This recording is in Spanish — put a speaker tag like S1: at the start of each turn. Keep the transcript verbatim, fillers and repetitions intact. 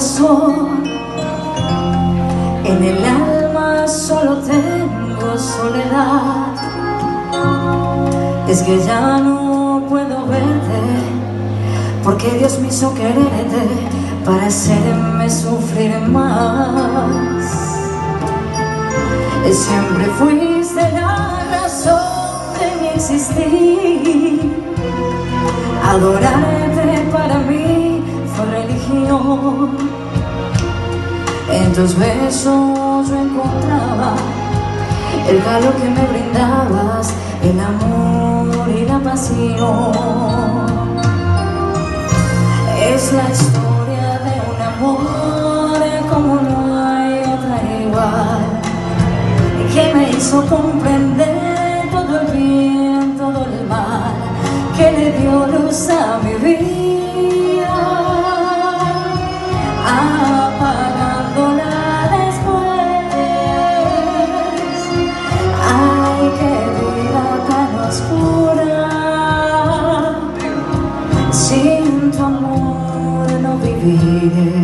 S1: corazón, en el alma solo tengo soledad. Es que ya no puedo verte, porque Dios me hizo quererte para hacerme sufrir más. Siempre fuiste la razón de mi existir. Adorarte para mí fue religión. En tus besos yo encontraba el calor que me brindabas, el amor y la pasión. Es la historia de un amor como no hay otra igual, que me hizo comprender todo el bien, todo el mal, que le dio luz a mi vida, apagándola después. Ay, qué vida tan oscura, sin tu amor no viviré.